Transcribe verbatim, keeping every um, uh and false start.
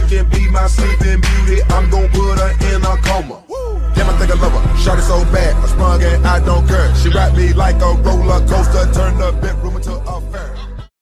can be my sleeping beauty, I'm gon' put her in a coma. Damn, I think I love her, shot it so bad, I sprung and I don't care. She wrapped me like a roller